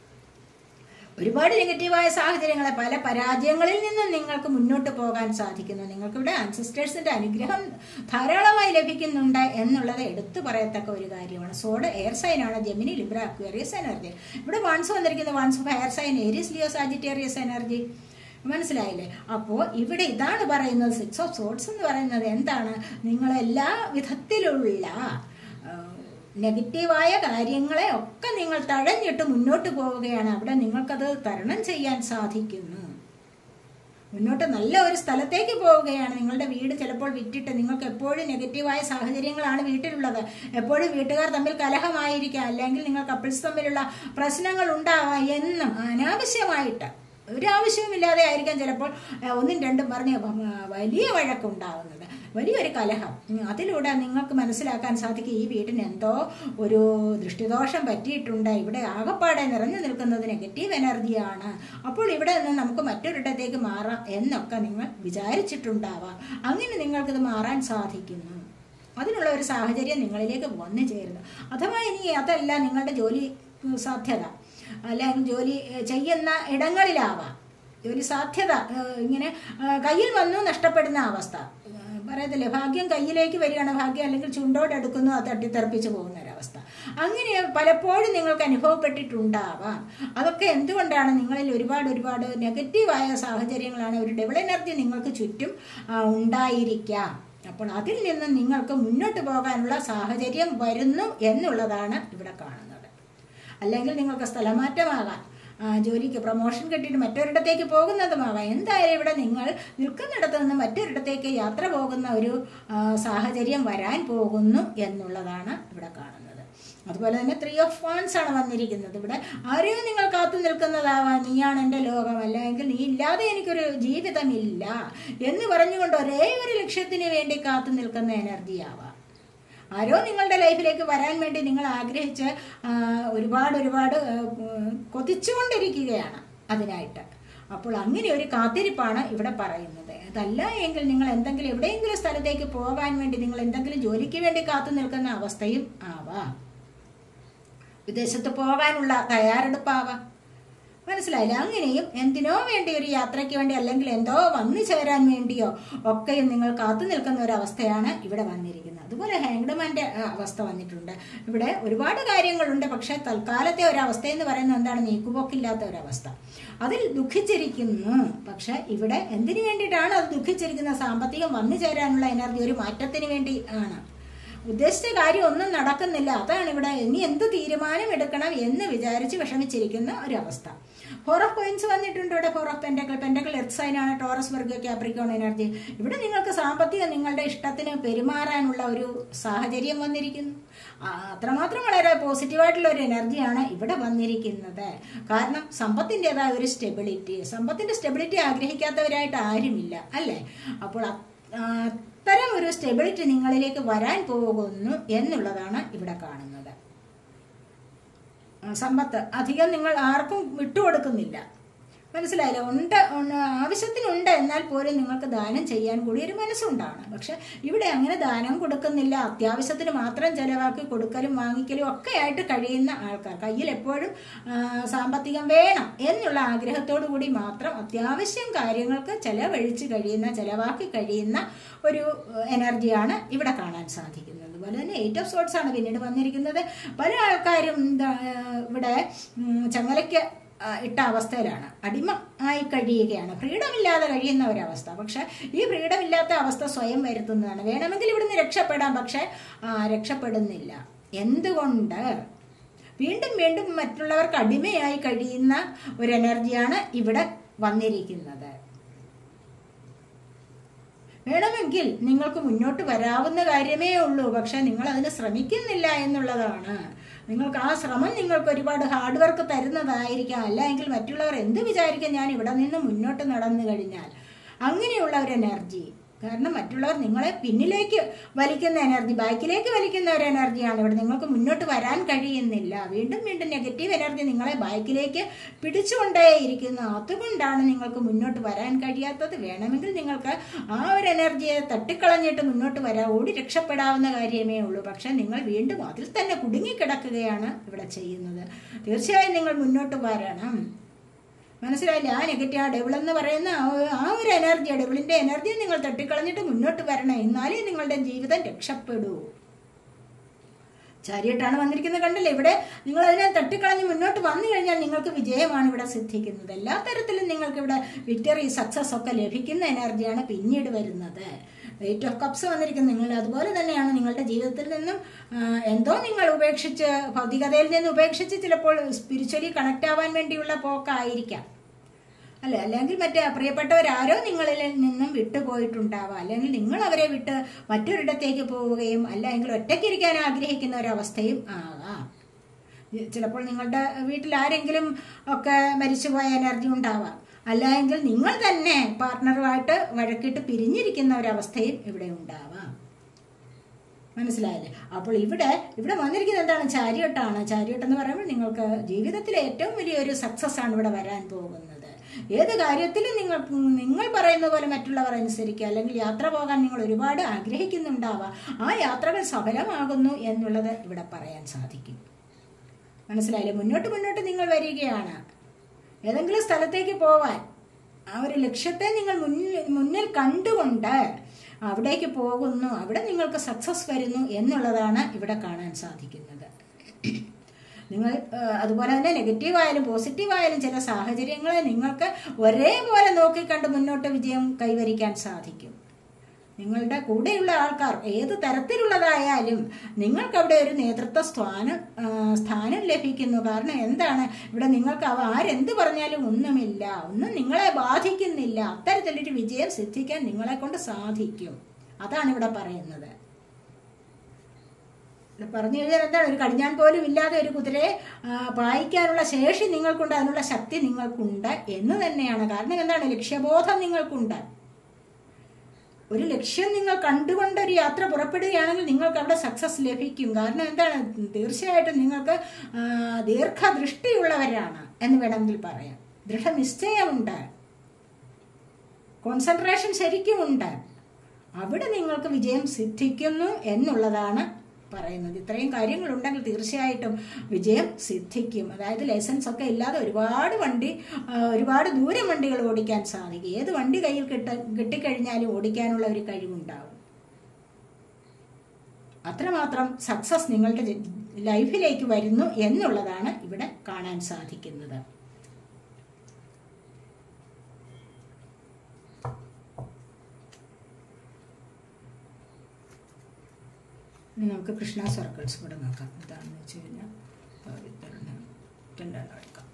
ഒരുപാട് നെഗറ്റീവായ സാഹചര്യങ്ങളെ, പല പരാജയങ്ങളിൽ നിന്നും നിങ്ങൾക്ക് മുന്നോട്ട് പോകാൻ സാധിക്കുന്നു. നിങ്ങൾക്കിവിടെ ആൻസിസ്റ്റേഴ്സിന്റെ അനുഗ്രഹം ധാരാളമായി ലഭിക്കുന്നുണ്ട് എന്നുള്ളത് എടുത്തു പറയത്തക്ക ഒരു കാര്യമാണ്. സോഡ് എയർ സൈൻ ആണ്. Gemini, Libra, Aquarius energy. ഇവിടെ വാൺസ് വന്നിരിക്കുന്നത് wands of air sign, Aries, Leo, Sagittarius energy. മനസ്സിലായില്ലേ? അപ്പോൾ ഇവിടെ ഇതാണ് പറയുന്നത്, 6 of Swords എന്ന് പറയുന്നത് എന്താണ്? നിങ്ങളെല്ലാ വിധത്തിലുള്ള നെഗറ്റീവായ കാര്യങ്ങളെ ഒക്കെ നിങ്ങൾ തഴഞ്ഞിട്ട് മുന്നോട്ട് പോവുകയാണ്. അവിടെ നിങ്ങൾക്കത് തരണം ചെയ്യാൻ സാധിക്കുന്നു. മുന്നോട്ട് നല്ല ഒരു സ്ഥലത്തേക്ക് പോവുകയാണ്. നിങ്ങളുടെ വീട് ചിലപ്പോൾ വിറ്റിട്ട്, നിങ്ങൾക്ക് എപ്പോഴും നെഗറ്റീവായ സാഹചര്യങ്ങളാണ് വീട്ടിലുള്ളത്, എപ്പോഴും വീട്ടുകാർ തമ്മിൽ കലഹമായിരിക്കാം, അല്ലെങ്കിൽ നിങ്ങൾ കപ്പിൾസ് തമ്മിലുള്ള പ്രശ്നങ്ങൾ ഉണ്ടാവാം എന്നും അനാവശ്യമായിട്ട് ഒരാവശ്യവുമില്ലാതെ ആയിരിക്കാം ചിലപ്പോൾ ഒന്നും രണ്ടും പറഞ്ഞ് വലിയ വഴക്കുണ്ടാവുന്നത്, വലിയൊരു കലഹം. അതിലൂടെ നിങ്ങൾക്ക് മനസ്സിലാക്കാൻ സാധിക്കും ഈ വീടിന് എന്തോ ഒരു ദൃഷ്ടിദോഷം പറ്റിയിട്ടുണ്ട്, ഇവിടെ ആകപ്പാടെ നിറഞ്ഞു നിൽക്കുന്നത് നെഗറ്റീവ് എനർജിയാണ്, അപ്പോൾ ഇവിടെ നിന്ന് നമുക്ക് മറ്റൊരിടത്തേക്ക് മാറാം എന്നൊക്കെ നിങ്ങൾ വിചാരിച്ചിട്ടുണ്ടാവാം. അങ്ങനെ നിങ്ങൾക്കിത് മാറാൻ സാധിക്കുന്നു. അതിനുള്ള ഒരു സാഹചര്യം നിങ്ങളിലേക്ക് വന്നു ചേരുന്നു. അഥവാ ഇനി അതല്ല നിങ്ങളുടെ ജോലി സാധ്യത, അല്ലെങ്കിൽ ജോലി ചെയ്യുന്ന ഇടങ്ങളിലാവാം ജോലി സാധ്യത ഇങ്ങനെ കയ്യിൽ വന്നു നഷ്ടപ്പെടുന്ന അവസ്ഥ, പറയത്തില്ലേ ഭാഗ്യം കയ്യിലേക്ക് വരികയാണ്, ഭാഗ്യം അല്ലെങ്കിൽ ചുണ്ടോടെടുക്കുന്നു അത് തട്ടിത്തെറിപ്പിച്ച് പോകുന്ന ഒരവസ്ഥ, അങ്ങനെ പലപ്പോഴും നിങ്ങൾക്ക് അനുഭവപ്പെട്ടിട്ടുണ്ടാവാം. അതൊക്കെ എന്തുകൊണ്ടാണ്? നിങ്ങളിൽ ഒരുപാട് നെഗറ്റീവായ സാഹചര്യങ്ങളാണ്, ഒരു ഡബിൾ എനർജി നിങ്ങൾക്ക് ചുറ്റും ഉണ്ടായിരിക്കാം. അപ്പോൾ അതിൽ നിന്ന് നിങ്ങൾക്ക് മുന്നോട്ട് പോകാനുള്ള സാഹചര്യം വരുന്നു എന്നുള്ളതാണ് ഇവിടെ കാണുന്നത്. അല്ലെങ്കിൽ നിങ്ങൾക്ക് സ്ഥലമാറ്റമാകാം, ജോലിക്ക് പ്രൊമോഷൻ കിട്ടിയിട്ട് മറ്റൊരിടത്തേക്ക് പോകുന്നതുമാകാം. എന്തായാലും ഇവിടെ നിങ്ങൾ നിൽക്കുന്നിടത്ത് നിന്ന് മറ്റൊരിടത്തേക്ക് യാത്ര പോകുന്ന ഒരു സാഹചര്യം വരാൻ പോകുന്നു എന്നുള്ളതാണ് ഇവിടെ കാണുന്നത്. അതുപോലെ തന്നെ 3 of Wands ആണ് വന്നിരിക്കുന്നത്. ഇവിടെ ആരെയോ നിങ്ങൾ കാത്തു നിൽക്കുന്നതാവാം, നീയാണ് എൻ്റെ ലോകം, അല്ലെങ്കിൽ നീ ഇല്ലാതെ എനിക്കൊരു ജീവിതമില്ല എന്ന് പറഞ്ഞുകൊണ്ട് ഒരേ ഒരു ലക്ഷ്യത്തിന് വേണ്ടി കാത്തു നിൽക്കുന്ന എനർജിയാവാം. ആരോ നിങ്ങളുടെ ലൈഫിലേക്ക് വരാൻ വേണ്ടി നിങ്ങൾ ആഗ്രഹിച്ച് ഒരുപാട് കൊതിച്ചുകൊണ്ടിരിക്കുകയാണ് അതിനായിട്ട്. അപ്പോൾ അങ്ങനെ ഒരു കാത്തിരിപ്പാണ് ഇവിടെ പറയുന്നത്. അതല്ല എങ്കിൽ നിങ്ങൾ എന്തെങ്കിലും എവിടെയെങ്കിലും സ്ഥലത്തേക്ക് പോകാൻ വേണ്ടി നിങ്ങൾ എന്തെങ്കിലും ജോലിക്ക് വേണ്ടി കാത്തു നിൽക്കുന്ന അവസ്ഥയും ആവാം, വിദേശത്ത് പോകാനുള്ള തയ്യാറെടുപ്പാവാം. മനസ്സിലായില്ല? അങ്ങനെയും എന്തിനോ വേണ്ടി ഒരു യാത്രയ്ക്ക് വേണ്ടി അല്ലെങ്കിൽ എന്തോ വന്നു ചേരാൻ വേണ്ടിയോ ഒക്കെയും നിങ്ങൾ കാത്തു നിൽക്കുന്ന ഒരു അവസ്ഥയാണ് ഇവിടെ വന്നിരിക്കുന്നത്. അതുപോലെ ഹാങ്ഡ് മാൻ്റെ അവസ്ഥ വന്നിട്ടുണ്ട്. ഇവിടെ ഒരുപാട് കാര്യങ്ങളുണ്ട്, പക്ഷെ തൽക്കാലത്തെ ഒരവസ്ഥ എന്ന് പറയുന്നത് എന്താണ്? നീക്കുപോക്കില്ലാത്ത ഒരവസ്ഥ, അതിൽ ദുഃഖിച്ചിരിക്കുന്നു. പക്ഷെ ഇവിടെ എന്തിനു വേണ്ടിയിട്ടാണ് അത് ദുഃഖിച്ചിരിക്കുന്നത്? സാമ്പത്തികം വന്നു ചേരാനുള്ള എനർജി, ഒരു മാറ്റത്തിന് വേണ്ടി ആണ്. ഉദ്ദേശിച്ച കാര്യം ഒന്നും നടക്കുന്നില്ല, അതാണ് ഇവിടെ ഇനി എന്ത് തീരുമാനം എടുക്കണം എന്ന് വിചാരിച്ച് വിഷമിച്ചിരിക്കുന്ന ഒരവസ്ഥ. 4 of Coins വന്നിട്ടുണ്ട് ഇവിടെ. 4 of Pentacle, പെൻറ്റക്കിൾ എർത്ത് സൈനാണ്, ടോറസ്, വെർഗോ, ക്യാപ്രിക്കോൺ എനർജി. ഇവിടെ നിങ്ങൾക്ക് സാമ്പത്തികം നിങ്ങളുടെ ഇഷ്ടത്തിന് പെരുമാറാനുള്ള ഒരു സാഹചര്യം വന്നിരിക്കുന്നു. അത്രമാത്രം വളരെ പോസിറ്റീവായിട്ടുള്ള ഒരു എനർജിയാണ് ഇവിടെ വന്നിരിക്കുന്നത്. കാരണം സമ്പത്തിൻ്റെതായ ഒരു സ്റ്റെബിലിറ്റി, സമ്പത്തിൻ്റെ സ്റ്റെബിലിറ്റി ആഗ്രഹിക്കാത്തവരായിട്ട് ആരുമില്ല അല്ലേ? അപ്പോൾ അത്തരം ഒരു സ്റ്റെബിലിറ്റി നിങ്ങളിലേക്ക് വരാൻ പോകുന്നു എന്നുള്ളതാണ് ഇവിടെ കാണുന്നത്. സമ്പത്ത് അധികം നിങ്ങൾ ആർക്കും വിട്ടുകൊടുക്കുന്നില്ല, മനസ്സിലായില്ല? ആവശ്യത്തിനുണ്ട്, എന്നാൽ പോലും നിങ്ങൾക്ക് ദാനം ചെയ്യാൻ കൂടി ഒരു മനസ്സുണ്ടാണ്. പക്ഷെ ഇവിടെ അങ്ങനെ ദാനം കൊടുക്കുന്നില്ല, അത്യാവശ്യത്തിന് മാത്രം ചെലവാക്കി കൊടുക്കലും വാങ്ങിക്കലും ഒക്കെ ആയിട്ട് കഴിയുന്ന ആൾക്കാർ, കയ്യിൽ എപ്പോഴും സാമ്പത്തികം വേണം എന്നുള്ള ആഗ്രഹത്തോടു കൂടി മാത്രം അത്യാവശ്യം കാര്യങ്ങൾക്ക് ചെലവാക്കി കഴിയുന്ന ഒരു എനർജിയാണ് ഇവിടെ കാണാൻ സാധിക്കുന്നത്. അതുപോലെ തന്നെ 8 of Swords ആണ് പിന്നീട് വന്നിരിക്കുന്നത്. പല ആൾക്കാരും ഇവിടെ ചങ്ങലയ്ക്ക് ഇട്ട അവസ്ഥയിലാണ്, അടിമ ആയി കഴിയുകയാണ്, ഫ്രീഡം ഇല്ലാതെ കഴിയുന്ന ഒരവസ്ഥ. പക്ഷെ ഈ ഫ്രീഡം ഇല്ലാത്ത അവസ്ഥ സ്വയം വരുത്തുന്നതാണ്. വേണമെങ്കിൽ ഇവിടുന്ന് രക്ഷപ്പെടാം, പക്ഷെ രക്ഷപ്പെടുന്നില്ല. എന്തുകൊണ്ട്? വീണ്ടും മറ്റുള്ളവർക്ക് അടിമയായി കഴിയുന്ന ഒരു എനർജിയാണ് ഇവിടെ വന്നിരിക്കുന്നത്. വേണമെങ്കിൽ നിങ്ങൾക്ക് മുന്നോട്ട് വരാവുന്ന കാര്യമേ ഉള്ളൂ, പക്ഷെ നിങ്ങൾ അതിന് ശ്രമിക്കുന്നില്ല എന്നുള്ളതാണ്. നിങ്ങൾക്ക് ആ ശ്രമം നിങ്ങൾക്ക് ഒരുപാട് ഹാർഡ് വർക്ക് തരുന്നതായിരിക്കാം. അല്ല എങ്കിൽ മറ്റുള്ളവർ എന്ത് വിചാരിക്കും ഞാൻ ഇവിടെ നിന്ന് മുന്നോട്ട് നടന്നു കഴിഞ്ഞാൽ? അങ്ങനെയുള്ള ഒരു എനർജി. കാരണം മറ്റുള്ളവർ നിങ്ങളെ പിന്നിലേക്ക് വലിക്കുന്ന എനർജി, ബാക്കിലേക്ക് വലിക്കുന്ന ഒരു എനർജിയാണ് ഇവിടെ. നിങ്ങൾക്ക് മുന്നോട്ട് വരാൻ കഴിയുന്നില്ല. വീണ്ടും നെഗറ്റീവ് എനർജി നിങ്ങളെ ബാക്കിലേക്ക് പിടിച്ചുകൊണ്ടേയിരിക്കുന്നു. അതുകൊണ്ടാണ് നിങ്ങൾക്ക് മുന്നോട്ട് വരാൻ കഴിയാത്തത്. വേണമെങ്കിൽ നിങ്ങൾക്ക് ആ ഒരു എനർജിയെ തട്ടിക്കളഞ്ഞിട്ട് മുന്നോട്ട് ഓടി രക്ഷപ്പെടാവുന്ന കാര്യമേ ഉള്ളൂ. പക്ഷെ നിങ്ങൾ വീണ്ടും അതിൽ തന്നെ കുടുങ്ങിക്കിടക്കുകയാണ് ഇവിടെ ചെയ്യുന്നത്. തീർച്ചയായും നിങ്ങൾ മുന്നോട്ട് വരണം. മനസ്സിലായില്ലേ? ആ നെഗറ്റീവ്, ആ ഡെവിൾ എന്ന് പറയുന്ന ആ ഒരു എനർജി, ഡെവിളിന്റെ എനർജിയെ നിങ്ങൾ തട്ടിക്കളഞ്ഞിട്ട് മുന്നോട്ട് വരണം. എന്നാലേ നിങ്ങളുടെ ജീവിതം രക്ഷപ്പെടൂ. ചാരിയട്ടാണ് വന്നിരിക്കുന്നത്, കണ്ടില്ലേ? ഇവിടെ നിങ്ങൾ അതിനെ തട്ടിക്കളഞ്ഞ് മുന്നോട്ട് വന്നു കഴിഞ്ഞാൽ നിങ്ങൾക്ക് വിജയമാണ് ഇവിടെ സിദ്ധിക്കുന്നത്. എല്ലാ തരത്തിലും നിങ്ങൾക്ക് ഇവിടെ വിക്ടറി, സക്സസ് ഒക്കെ ലഭിക്കുന്ന എനർജിയാണ് പിന്നീട് വരുന്നത്. എയ്റ്റ് ഓഫ് കപ്സ് വന്നിരിക്കുന്നത്. നിങ്ങൾ അതുപോലെ തന്നെയാണ് നിങ്ങളുടെ ജീവിതത്തിൽ നിന്നും എന്തോ നിങ്ങൾ ഉപേക്ഷിച്ച്, ഭൗതികതയിൽ നിന്ന് ഉപേക്ഷിച്ച് ചിലപ്പോൾ സ്പിരിച്വലി കണക്ട് ആവാൻ വേണ്ടിയുള്ള പോക്കായിരിക്കാം, അല്ലെ? അല്ലെങ്കിൽ മറ്റേ പ്രിയപ്പെട്ടവരാരോ നിങ്ങളിൽ നിന്നും വിട്ടുപോയിട്ടുണ്ടാവാം, അല്ലെങ്കിൽ നിങ്ങൾ അവരെ വിട്ട് മറ്റൊരിടത്തേക്ക് പോവുകയും അല്ലെങ്കിൽ ഒറ്റയ്ക്കിരിക്കാൻ ആഗ്രഹിക്കുന്ന ഒരവസ്ഥയും ആകാം. ചിലപ്പോൾ നിങ്ങളുടെ വീട്ടിൽ ആരെങ്കിലും ഒക്കെ മരിച്ചുപോയ എനർജി ഉണ്ടാവാം, അല്ലെങ്കിൽ നിങ്ങൾ തന്നെ പാർട്ട്ണറുമായിട്ട് വഴക്കിട്ട് പിരിഞ്ഞിരിക്കുന്ന ഒരവസ്ഥയും ഇവിടെ ഉണ്ടാവാം. മനസ്സിലായില്ലേ? അപ്പോൾ ഇവിടെ വന്നിരിക്കുന്നത് എന്താണ്? ചാരിയട്ടാണ്. ചാരിയട്ട് എന്ന് പറയുമ്പോൾ നിങ്ങൾക്ക് ജീവിതത്തിലെ ഏറ്റവും വലിയൊരു സക്സസ് ആണ് ഇവിടെ വരാൻ പോകുന്നത്. ഏത് കാര്യത്തിലും നിങ്ങൾ പറയുന്ന പോലെ മറ്റുള്ളവർ അനുസരിക്കുക, അല്ലെങ്കിൽ യാത്ര പോകാൻ നിങ്ങൾ ഒരുപാട് ആഗ്രഹിക്കുന്നുണ്ടാവാം, ആ യാത്രകൾ സഫലമാകുന്നു എന്നുള്ളത് ഇവിടെ പറയാൻ സാധിക്കും. മനസ്സിലായില്ലേ? മുന്നോട്ട് നിങ്ങൾ വരികയാണ്. ഏതെങ്കിലും സ്ഥലത്തേക്ക് പോവാൻ ആ ഒരു ലക്ഷ്യത്തെ നിങ്ങൾ മുന്നിൽ കണ്ടുകൊണ്ട് അവിടേക്ക് പോകുന്നു, അവിടെ നിങ്ങൾക്ക് സക്സസ് വരുന്നു എന്നുള്ളതാണ് ഇവിടെ കാണാൻ സാധിക്കുന്നത്. നിങ്ങൾ അതുപോലെ തന്നെ നെഗറ്റീവായാലും പോസിറ്റീവായാലും ചില സാഹചര്യങ്ങളെ നിങ്ങൾക്ക് ഒരേപോലെ നോക്കിക്കണ്ട് മുന്നോട്ട് വിജയം കൈവരിക്കാൻ സാധിക്കും. നിങ്ങളുടെ കൂടെയുള്ള ആൾക്കാർ ഏത് തരത്തിലുള്ളതായാലും നിങ്ങൾക്ക് അവിടെ ഒരു നേതൃത്വ സ്ഥാനം ലഭിക്കുന്നു. കാരണം എന്താണ്? ഇവിടെ നിങ്ങൾക്ക് ആരെന്ത് പറഞ്ഞാലും ഒന്നും നിങ്ങളെ ബാധിക്കുന്നില്ല. അത്തരത്തിലൊരു വിജയം സിദ്ധിക്കാൻ നിങ്ങളെ കൊണ്ട് സാധിക്കും. അതാണ് ഇവിടെ പറയുന്നത്. പറഞ്ഞു കഴിഞ്ഞാൽ എന്താണ്? ഒരു കടിഞ്ഞാൻ പോലും ഇല്ലാതെ ഒരു കുതിരയെ പായിക്കാനുള്ള ശേഷി നിങ്ങൾക്കുണ്ട്, അതിനുള്ള ശക്തി നിങ്ങൾക്കുണ്ട് എന്ന് തന്നെയാണ്. കാരണം എന്താണ്? ലക്ഷ്യബോധം നിങ്ങൾക്കുണ്ട്. ഒരു ലക്ഷ്യം നിങ്ങൾ കണ്ടുകൊണ്ട് ഒരു യാത്ര പുറപ്പെടുകയാണെങ്കിൽ നിങ്ങൾക്ക് അവിടെ സക്സസ് ലഭിക്കും. കാരണം എന്താണ്? തീർച്ചയായിട്ടും നിങ്ങൾക്ക് ദീർഘദൃഷ്ടിയുള്ളവരാണ് എന്ന് വേണമെങ്കിൽ പറയാം. ദൃഢനിശ്ചയമുണ്ട്, കോൺസെൻട്രേഷൻ ശരിക്കുമുണ്ട്. അവിടെ നിങ്ങൾക്ക് വിജയം സിദ്ധിക്കുന്നു എന്നുള്ളതാണ് പറയുന്നത്. ഇത്രയും കാര്യങ്ങളുണ്ടെങ്കിൽ തീർച്ചയായിട്ടും വിജയം സിദ്ധിക്കും. അതായത് ലൈസൻസ് ഒക്കെ ഇല്ലാതെ ഒരുപാട് ദൂരം വണ്ടികൾ ഓടിക്കാൻ സാധിക്കും. ഏത് വണ്ടി കയ്യിൽ കിട്ടിക്കഴിഞ്ഞാലും ഓടിക്കാനുള്ള ഒരു കഴിവുണ്ടാവും. അത്രമാത്രം സക്സസ് നിങ്ങളുടെ ലൈഫിലേക്ക് വരുന്നു എന്നുള്ളതാണ് ഇവിടെ കാണാൻ സാധിക്കുന്നത്. ഇനി നമുക്ക് കൃഷ്ണ സർക്കിൾസ് കൂടെ നോക്കാം. എന്താണെന്ന് വെച്ച് കഴിഞ്ഞാൽ രണ്ടെണ്ണം എടുക്കാം.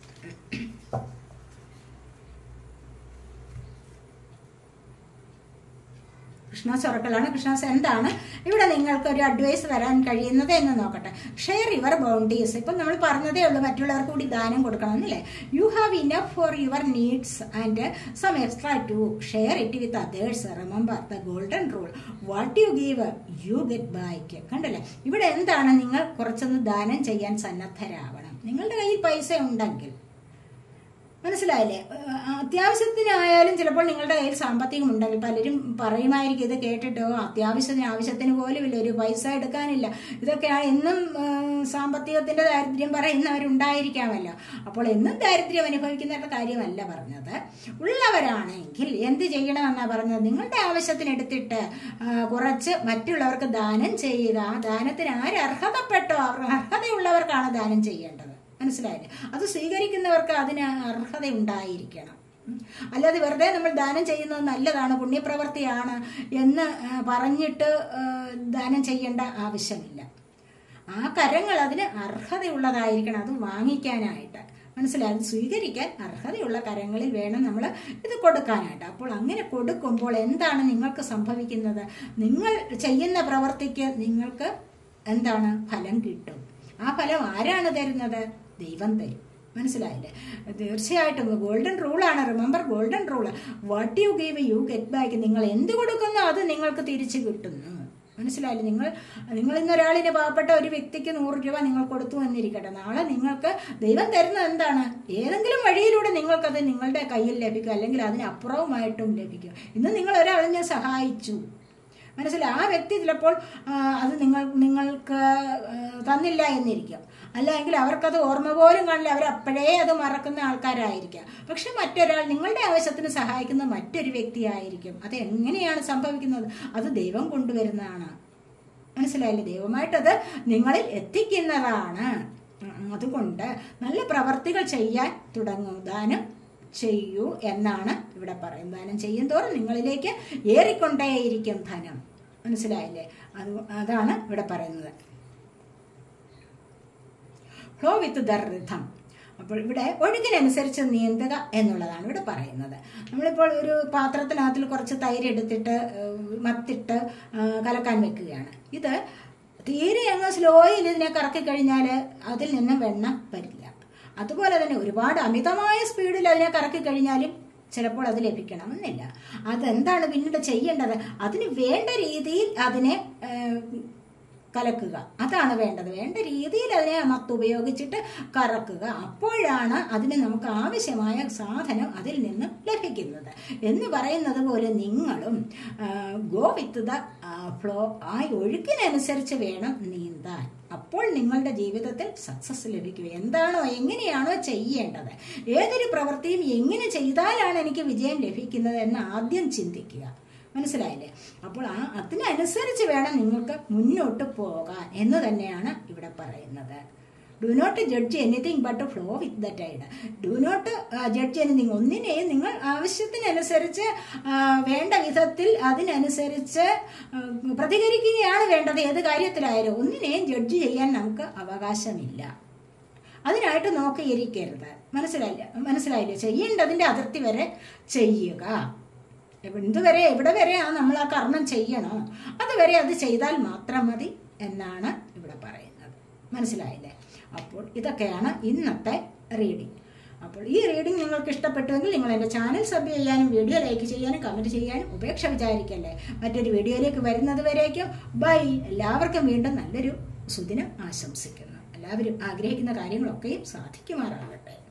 കൃഷ്ണ സർക്കിളാണ്. കൃഷ്ണാസ് എന്താണ് ഇവിടെ നിങ്ങൾക്ക് ഒരു അഡ്വൈസ് തരാൻ കഴിയുന്നത് എന്ന് നോക്കട്ടെ. Share your bounties. ഇപ്പം നമ്മൾ പറഞ്ഞതേ ഉള്ളൂ മറ്റുള്ളവർക്ക് കൂടി ദാനം കൊടുക്കണം എന്നല്ലേ. You have enough for your needs and some extra to share it with others. Remember the golden rule, what you give you get back. കണ്ടല്ലേ? ഇവിടെ എന്താണ്? നിങ്ങൾ കുറച്ചൊന്ന് ദാനം ചെയ്യാൻ സന്നദ്ധരാവണം. നിങ്ങളുടെ കയ്യിൽ പൈസ ഉണ്ടെങ്കിൽ, മനസ്സിലായില്ലേ? അത്യാവശ്യത്തിനായാലും ചിലപ്പോൾ നിങ്ങളുടെ കയ്യിൽ സാമ്പത്തികം ഉണ്ടെങ്കിൽ പലരും പറയുമായിരിക്കും, ഇത് കേട്ടിട്ടോ ആവശ്യത്തിന് പോലും ഇല്ല, ഒരു പൈസ എടുക്കാനില്ല. ഇതൊക്കെയാണ് എന്നും സാമ്പത്തികത്തിന്റെ ദാരിദ്ര്യം പറയുന്നവരുണ്ടായിരിക്കാമല്ലോ. അപ്പോൾ എന്നും ദാരിദ്ര്യം അനുഭവിക്കുന്നവരുടെ കാര്യമല്ല പറഞ്ഞത്. ഉള്ളവരാണെങ്കിൽ എന്ത് ചെയ്യണമെന്നാണ് പറഞ്ഞത്? നിങ്ങളുടെ ആവശ്യത്തിനെടുത്തിട്ട് കുറച്ച് മറ്റുള്ളവർക്ക് ദാനം ചെയ്യുക. ദാനത്തിന് ആര് അർഹതപ്പെട്ടോ അർഹതയുള്ളവർക്കാണ് ദാനം ചെയ്യേണ്ടത്. മനസ്സിലായില്ലേ? അത് സ്വീകരിക്കുന്നവർക്ക് അതിന് അർഹത ഉണ്ടായിരിക്കണം. അല്ലാതെ വെറുതെ നമ്മൾ ദാനം ചെയ്യുന്നത് നല്ലതാണ്, പുണ്യപ്രവൃത്തിയാണ് എന്ന് പറഞ്ഞിട്ട് ദാനം ചെയ്യേണ്ട ആവശ്യമില്ല. ആ കരങ്ങൾ അതിന് അർഹതയുള്ളതായിരിക്കണം, അത് വാങ്ങിക്കാനായിട്ട്. മനസ്സിലായി? സ്വീകരിക്കാൻ അർഹതയുള്ള കരങ്ങളിൽ വേണം നമ്മൾ ഇത് കൊടുക്കാനായിട്ട്. അപ്പോൾ അങ്ങനെ കൊടുക്കുമ്പോൾ എന്താണ് നിങ്ങൾക്ക് സംഭവിക്കുന്നത്? നിങ്ങൾ ചെയ്യുന്ന പ്രവൃത്തിക്ക് നിങ്ങൾക്ക് എന്താണ്? ഫലം കിട്ടും. ആ ഫലം ആരാണ് തരുന്നത്? ദൈവം തരും. മനസ്സിലായില്ലേ? തീർച്ചയായിട്ടും ഗോൾഡൻ റൂളാണ്. Remember golden rule, what you give you get back. നിങ്ങൾ എന്ത് കൊടുക്കുന്നോ അത് നിങ്ങൾക്ക് തിരിച്ചു കിട്ടുന്നു. മനസ്സിലായില്ലേ? നിങ്ങൾ ഇന്നൊരാളിന്, പാവപ്പെട്ട ഒരു വ്യക്തിക്ക് 100 രൂപ നിങ്ങൾ കൊടുത്തു എന്നിരിക്കട്ടെ, നാളെ നിങ്ങൾക്ക് ദൈവം തരുന്നത് എന്താണ്? ഏതെങ്കിലും വഴിയിലൂടെ നിങ്ങൾക്കത് നിങ്ങളുടെ കയ്യിൽ ലഭിക്കും, അല്ലെങ്കിൽ അതിനപ്പുറവുമായിട്ടും ലഭിക്കും. ഇന്ന് നിങ്ങൾ ഒരാളിനെ സഹായിച്ചു, മനസ്സിലായി? ആ വ്യക്തി ചിലപ്പോൾ അത് നിങ്ങൾക്ക് തന്നില്ല എന്നിരിക്കും, അല്ലെങ്കിൽ അവർക്കത് ഓർമ്മ പോലും കാണില്ല, അവരപ്പോഴേ അത് മറക്കുന്ന ആൾക്കാരായിരിക്കാം. പക്ഷെ മറ്റൊരാൾ നിങ്ങളുടെ ആവശ്യത്തിന് സഹായിക്കുന്ന മറ്റൊരു വ്യക്തിയായിരിക്കും. അത് എങ്ങനെയാണ് സംഭവിക്കുന്നത്? അത് ദൈവം കൊണ്ടുവരുന്നതാണ്. മനസ്സിലായില്ലേ? ദൈവമായിട്ടത് നിങ്ങളിൽ എത്തിക്കുന്നതാണ്. അതുകൊണ്ട് നല്ല പ്രവർത്തികൾ ചെയ്യാൻ തുടങ്ങും. ദാനം ചെയ്യൂ എന്നാണ് ഇവിടെ പറയുന്നത്. ദാനം ചെയ്യും തോറും നിങ്ങളിലേക്ക് ഏറിക്കൊണ്ടേയിരിക്കും ധനം. മനസ്സിലായില്ലേ? അതാണ് ഇവിടെ പറയുന്നത്. Flow with the rhythm. അപ്പോൾ ഇവിടെ ഒഴുകിനനുസരിച്ച് നീന്തുക എന്നുള്ളതാണ് ഇവിടെ പറയുന്നത്. നമ്മളിപ്പോൾ ഒരു പാത്രത്തിനകത്തിൽ കുറച്ച് തൈര് എടുത്തിട്ട് മത്തിട്ട് കലക്കാൻ വെക്കുകയാണ്. ഇത് തീരെ അങ്ങ് സ്ലോയിൽ ഇതിനെ കറക്കി കഴിഞ്ഞാൽ അതിൽ നിന്ന് വെണ്ണ വരില്ല. അതുപോലെ തന്നെ ഒരുപാട് അമിതമായ സ്പീഡിൽ അതിനെ കറക്കി കഴിഞ്ഞാലും ചിലപ്പോൾ അത് ലഭിക്കണമെന്നില്ല. അതെന്താണ് പിന്നീട് ചെയ്യേണ്ടത്? അതിന് വേണ്ട രീതിയിൽ അതിനെ കലക്കുക, അതാണ് വേണ്ടത്. വേണ്ട രീതിയിൽ അതിനെ മത്ത് ഉപയോഗിച്ചിട്ട് കറക്കുക. അപ്പോഴാണ് അതിന് നമുക്ക് ആവശ്യമായ സാധനം അതിൽ നിന്നും ലഭിക്കുന്നത്. എന്ന് പറയുന്നത് പോലെ നിങ്ങളും ഗോ വിത്ത് ദ ഫ്ലോ, ആ ഒഴുക്കിനനുസരിച്ച് വേണം നീന്താൻ. അപ്പോൾ നിങ്ങളുടെ ജീവിതത്തിൽ സക്സസ് ലഭിക്കുക. എന്താണോ എങ്ങനെയാണോ ചെയ്യേണ്ടത്, ഏതൊരു പ്രവൃത്തിയും എങ്ങനെ ചെയ്താലാണ് എനിക്ക് വിജയം ലഭിക്കുന്നത് എന്ന് ആദ്യം ചിന്തിക്കുക. മനസ്സിലായില്ലേ? അപ്പോൾ അതിനനുസരിച്ച് വേണം നിങ്ങൾക്ക് മുന്നോട്ട് പോകാൻ എന്ന് തന്നെയാണ് ഇവിടെ പറയുന്നത്. Do not judge anything but flow with the tide. Do not judge anything, ഒന്നിനെയും നിങ്ങൾ ആവശ്യത്തിനനുസരിച്ച് വേണ്ട വിധത്തിൽ അതിനനുസരിച്ച് പ്രതികരിക്കുകയാണ് വേണ്ടത്. ഏത് കാര്യത്തിലായാലും ഒന്നിനെയും ജഡ്ജ് ചെയ്യാൻ നമുക്ക് അവകാശമില്ല. അതിനായിട്ട് നോക്കിയിരിക്കരുത്. മനസ്സിലായില്ലേ? ചെയ്യേണ്ടതിൻ്റെ അതിർത്തി വരെ ചെയ്യുക. എന്തുവരെ എവിടെ വരെ നമ്മൾ ആ കർമ്മം ചെയ്യണോ അതുവരെ അത് ചെയ്താൽ മാത്രം മതി എന്നാണ് ഇവിടെ പറയുന്നത്. മനസ്സിലായില്ലേ? അപ്പോൾ ഇതൊക്കെയാണ് ഇന്നത്തെ റീഡിംഗ്. അപ്പോൾ ഈ റീഡിംഗ് നിങ്ങൾക്ക് ഇഷ്ടപ്പെട്ടുവെങ്കിൽ നിങ്ങൾ എൻ്റെ ചാനൽ സബ് ചെയ്യാനും വീഡിയോ ലൈക്ക് ചെയ്യാനും കമൻറ്റ് ചെയ്യാനും ഉപേക്ഷ വിചാരിക്കല്ലേ. മറ്റൊരു വീഡിയോയിലേക്ക് വരുന്നത് വരേക്കും ബൈ. എല്ലാവർക്കും വീണ്ടും നല്ലൊരു സുദിനം ആശംസിക്കുന്നു. എല്ലാവരും ആഗ്രഹിക്കുന്ന കാര്യങ്ങളൊക്കെയും സാധിക്കുമാറാകട്ടെ.